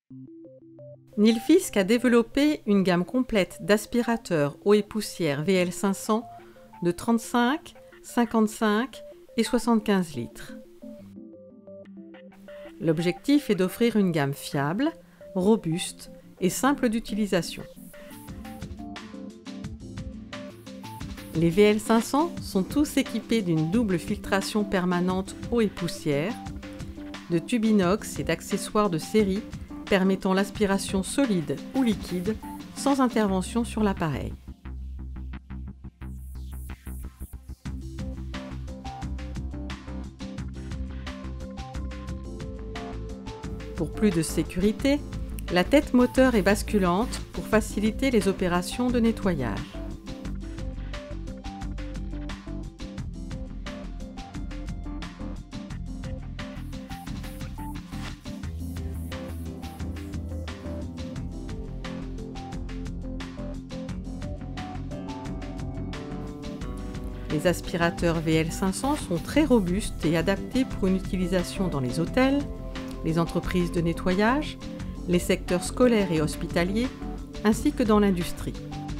Nilfisk a développé une gamme complète d'aspirateurs eau et poussière VL500 de 35, 55 et 75 litres. L'objectif est d'offrir une gamme fiable, robuste et simple d'utilisation. Les VL500 sont tous équipés d'une double filtration permanente eau et poussière, de tubes inox et d'accessoires de série permettant l'aspiration solide ou liquide sans intervention sur l'appareil. Pour plus de sécurité, la tête moteur est basculante pour faciliter les opérations de nettoyage. Les aspirateurs VL500 sont très robustes et adaptés pour une utilisation dans les hôtels, les entreprises de nettoyage, les secteurs scolaires et hospitaliers, ainsi que dans l'industrie.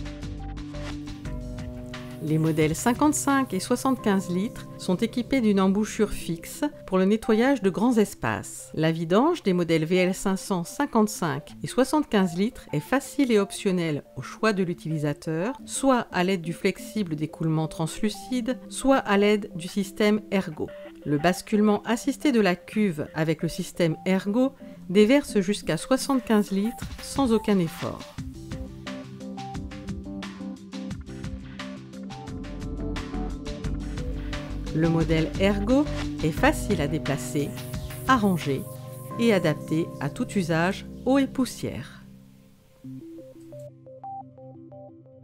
Les modèles 55 et 75 litres sont équipés d'une embouchure fixe pour le nettoyage de grands espaces. La vidange des modèles VL500 55 et 75 litres est facile et optionnelle au choix de l'utilisateur, soit à l'aide du flexible d'écoulement translucide, soit à l'aide du système Ergo. Le basculement assisté de la cuve avec le système Ergo déverse jusqu'à 75 litres sans aucun effort. Le modèle Ergo est facile à déplacer, à ranger et adapté à tout usage eau et poussière.